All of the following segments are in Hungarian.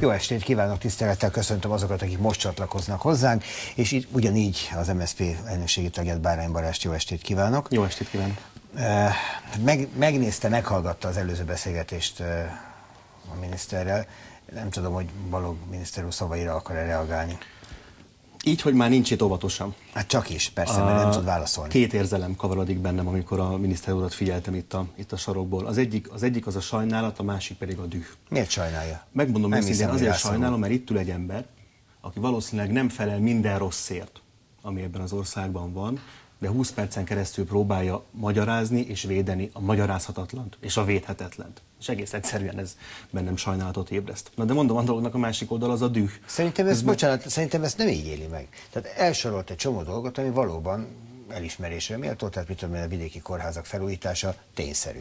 Jó estét kívánok, tisztelettel köszöntöm azokat, akik most csatlakoznak hozzánk, és itt ugyanígy az MSZP elnökségi tagját, Bárány Balást, jó estét kívánok. Jó estét kívánok. Megnézte, meghallgatta az előző beszélgetést a miniszterrel. Nem tudom, hogy Balogh miniszter úr szavaira akar-e reagálni. Így, hogy már nincs itt, óvatosan. Hát csak is, persze, mert nem tud válaszolni. Két érzelem kavarodik bennem, amikor a miniszter urat figyeltem itt a sarokból. Az egyik az a sajnálat, a másik pedig a düh. Miért sajnálja? Megmondom őszintén, azért sajnálom, mert itt ül egy ember, aki valószínűleg nem felel minden rosszért, ami ebben az országban van, de 20 percen keresztül próbálja magyarázni és védeni a magyarázhatatlant és a védhetetlent. És egész egyszerűen ez bennem sajnálatot ébreszt. Na de mondom, a dolognak a másik oldal az a düh. Szerintem ezt nem így éli meg. Tehát elsorolt egy csomó dolgot, ami valóban elismerésre méltó, tehát mit tudom én, a vidéki kórházak felújítása tényszerű.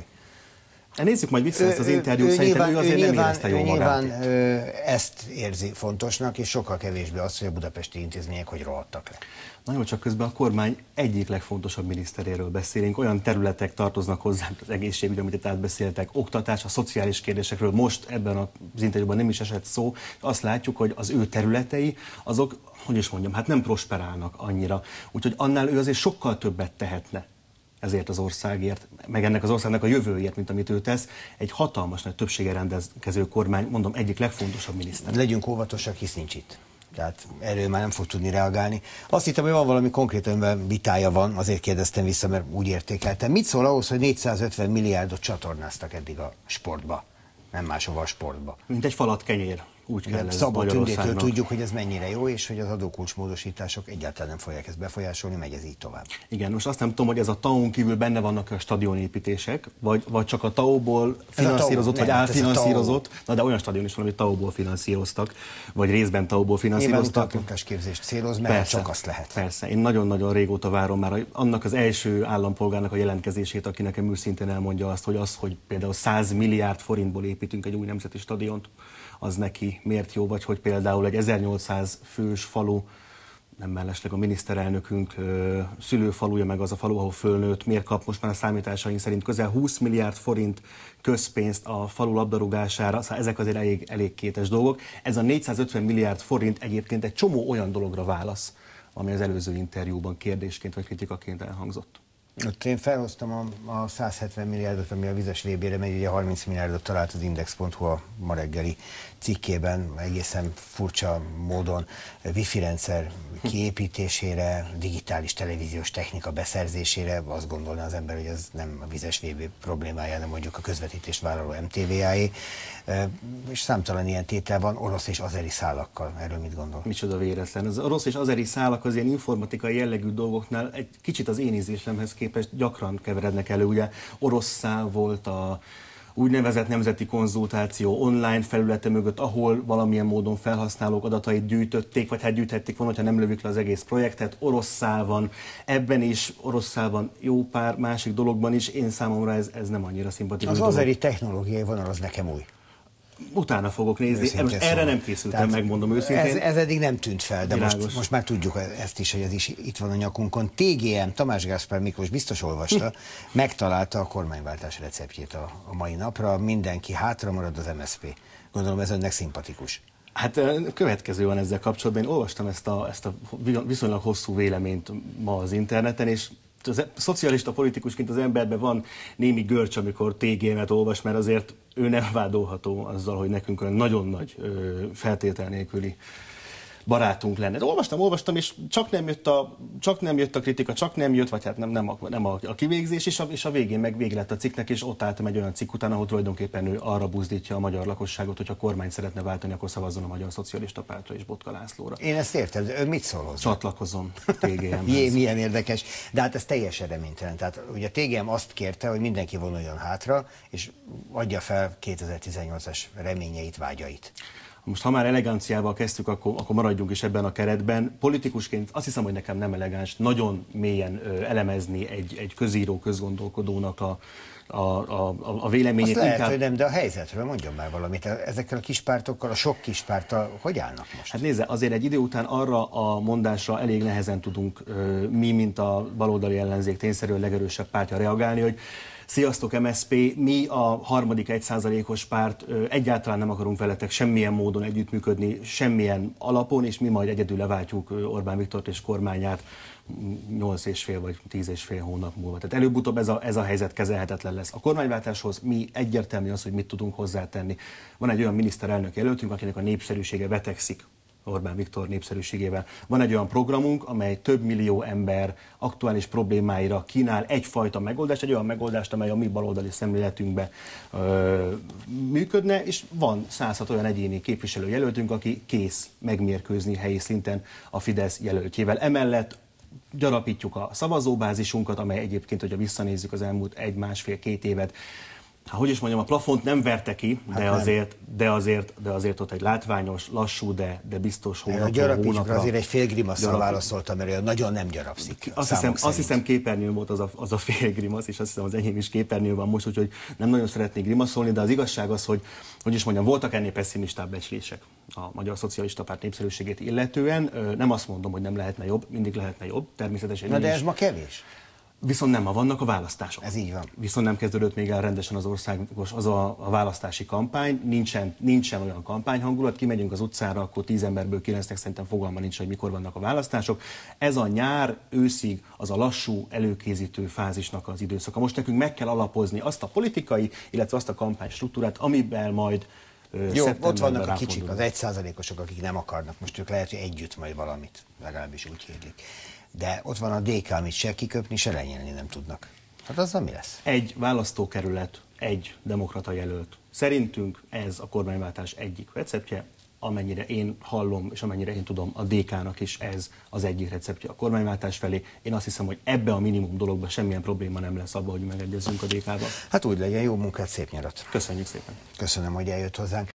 Nézzük majd vissza ezt az interjút, szerintem ő azért nem érezte jól magát. Nyilván ezt érzi fontosnak, és sokkal kevésbé azt, hogy a budapesti intézmények hogy rohadtak le. Na jó, csak közben a kormány egyik legfontosabb miniszteréről beszélünk. Olyan területek tartoznak hozzánk, az egészségügy, amit itt átbeszéltek, oktatás, a szociális kérdésekről most ebben az interjúban nem is esett szó. Azt látjuk, hogy az ő területei, azok, hogy is mondjam, hát nem prosperálnak annyira. Úgyhogy annál ő azért sokkal többet tehetne ezért az országért, meg ennek az országnak a jövőért, mint amit ő tesz. Egy hatalmas nagy többséggel rendelkező kormány, mondom, egyik legfontosabb miniszter. Legyünk óvatosak, hisz nincs itt. Tehát erről már nem fog tudni reagálni. Azt hittem, hogy van valami konkrét önben vitája van, azért kérdeztem vissza, mert úgy értékeltem. Mit szól ahhoz, hogy 450 milliárdot csatornáztak eddig a sportba? Nem máshova, a sportba. Mint egy falat kenyér. Úgy kell ez Szabó Tündétől Magyarországnak. tudjuk, hogy ez mennyire jó, és hogy az adókulcsmódosítások egyáltalán nem fogják ezt befolyásolni, megy ez így tovább. Igen, most azt nem tudom, hogy ez a TAO-n kívül benne vannak a stadionépítések, vagy csak a TAO-ból finanszírozott, vagy álfinanszírozott, na de olyan stadion is van, amit TAO-ból finanszíroztak, vagy részben TAO-ból finanszíroztak. Nyilván képzést céloz, mert persze, csak azt lehet. Persze, én nagyon-nagyon régóta várom már annak az első állampolgárnak a jelentkezését, aki nekem őszintén elmondja azt, hogy például 100 milliárd forintból építünk egy új nemzeti stadiont, az neki miért jó, vagy hogy például egy 1800 fős falu, nem mellesleg a miniszterelnökünk szülőfaluja, meg az a falu, ahol fölnőtt, miért kap most már a számításaink szerint közel 20 milliárd forint közpénzt a falu labdarúgására, szóval ezek azért elég kétes dolgok. Ez a 450 milliárd forint egyébként egy csomó olyan dologra válasz, ami az előző interjúban kérdésként vagy kritikaként elhangzott. Ott én felhoztam a 170 milliárdot, ami a vizes VB-re megy, ugye 30 milliárdot talált az Index.hu a ma reggeli cikkében, egészen furcsa módon wifi rendszer kiépítésére, digitális televíziós technika beszerzésére, azt gondolná az ember, hogy ez nem a vizes VB problémája, hanem mondjuk a közvetítést vállaló MTVA-é, és számtalan ilyen tétel van orosz és azeri szálakkal. Erről mit gondol? Micsoda véletlen. Az orosz és azeri szálak az ilyen informatikai jellegű dolgoknál egy kicsit az én ízlésemhez képest gyakran keverednek elő. Ugye orosz szál volt a úgynevezett nemzeti konzultáció online felülete mögött, ahol valamilyen módon felhasználók adatait gyűjtötték, vagy hát gyűjthették volna, hogyha nem lövik le az egész projektet. Orosz szál van, ebben is orosz szál van, jó pár másik dologban is. Én számomra ez nem annyira szimpatikus. Az azeri technológiai vonal az nekem új. Utána fogok nézni, most erre nem készültem, megmondom őszintén. Ez eddig nem tűnt fel, de most már tudjuk ezt is, hogy ez is itt van a nyakunkon. TGM, Tamás Gáspár Miklós biztos olvasta, megtalálta a kormányváltás receptjét a mai napra, mindenki hátra marad, az MSZP. Gondolom ez önnek szimpatikus. Hát következő van ezzel kapcsolatban. Én olvastam ezt a viszonylag hosszú véleményt ma az interneten, és szocialista politikusként az emberben van némi görcs, amikor TGM-et olvas, mert azért ő nem vádolható azzal, hogy nekünk olyan nagyon nagy feltétel nélküli barátunk lenne. De olvastam, és csak nem jött a kritika, csak nem jött, vagy hát nem a kivégzés, és a végén meg vége lett a cikknek, és ott álltam egy olyan cikk után, ahol tulajdonképpen ő arra buzdítja a magyar lakosságot, hogy ha kormányt szeretne váltani, akkor szavazzon a Magyar Szocialista Pártra és Botka Lászlóra. Én ezt értem, de ön mit szól hozzá? Csatlakozom TGM-hez. Milyen érdekes, de hát ez teljesen reménytelen. Tehát ugye a TGM azt kérte, hogy mindenki vonuljon hátra, és adja fel 2018-as reményeit, vágyait. Most ha már eleganciával kezdtük, akkor maradjunk is ebben a keretben. Politikusként azt hiszem, hogy nekem nem elegáns nagyon mélyen elemezni egy közíró, közgondolkodónak a véleményét. Azt lehet, hogy nem, de a helyzetről mondjon már valamit. Ezekkel a kispártokkal, a sok kispárttal hogy állnak most? Hát nézze, azért egy idő után arra a mondásra elég nehezen tudunk mi, mint a baloldali ellenzék tényszerűen legerősebb pártja reagálni, hogy Sziasztok MSZP, mi a harmadik 1%-os párt, egyáltalán nem akarunk veletek semmilyen módon együttműködni, semmilyen alapon, és mi majd egyedül leváltjuk Orbán Viktort és kormányát 8,5 vagy 10,5 hónap múlva. Tehát előbb-utóbb ez a helyzet kezelhetetlen lesz. A kormányváltáshoz mi egyértelmű az, hogy mit tudunk hozzátenni. Van egy olyan miniszterelnök jelöltünk, akinek a népszerűsége vetekszik Orbán Viktor népszerűségével. Van egy olyan programunk, amely több millió ember aktuális problémáira kínál egyfajta megoldást, egy olyan megoldást, amely a mi baloldali szemléletünkbe működne, és van 106 olyan egyéni képviselőjelöltünk, aki kész megmérkőzni helyi szinten a Fidesz jelöltjével. Emellett gyarapítjuk a szavazóbázisunkat, amely egyébként, hogyha visszanézzük az elmúlt 1,5-2 évet, hogy is mondjam, a plafont nem verte ki, de azért ott egy látványos, lassú, de biztos hónapra. Azért egy fél grimasszal válaszoltam, mert nagyon nem gyarapszik. Azt hiszem képernyőn volt az a fél grimasz, és azt hiszem az enyém is képernyőn van most, úgyhogy nem nagyon szeretnék grimaszolni, de az igazság az, hogy is mondjam, voltak ennél pessimistább becslések a Magyar Szocialista Párt népszerűségét illetően. Nem azt mondom, hogy nem lehetne jobb, mindig lehetne jobb, természetesen. Na de ez ma kevés. Viszont nem, ma vannak a választások. Ez így van. Viszont nem kezdődött még el rendesen az országos a választási kampány, nincsen olyan kampányhangulat, kimegyünk az utcára, akkor 10 emberből 9-nek szerintem fogalma nincs, hogy mikor vannak a választások. Ez a nyár, őszig az a lassú, előkészítő fázisnak az időszaka. Most nekünk meg kell alapozni azt a politikai, illetve azt a kampány struktúrát, amiben majd jó, ott vannak a kicsik, az 1%-osok, akik nem akarnak. Most ők lehet, hogy együtt majd valamit, legalábbis úgy hirlik. De ott van a DK, amit se kiköpni, se lenyelni nem tudnak. Hát azzal mi lesz? Egy választókerület, egy demokrata jelölt. Szerintünk ez a kormányváltás egyik receptje, amennyire én hallom, és amennyire én tudom, a DK-nak is ez az egyik receptje a kormányváltás felé. Én azt hiszem, hogy ebbe a minimum dologban semmilyen probléma nem lesz abban, hogy megegyezzünk a DK-val. Hát úgy legyen, jó munkát, szép nyarat. Köszönjük szépen. Köszönöm, hogy eljött hozzánk.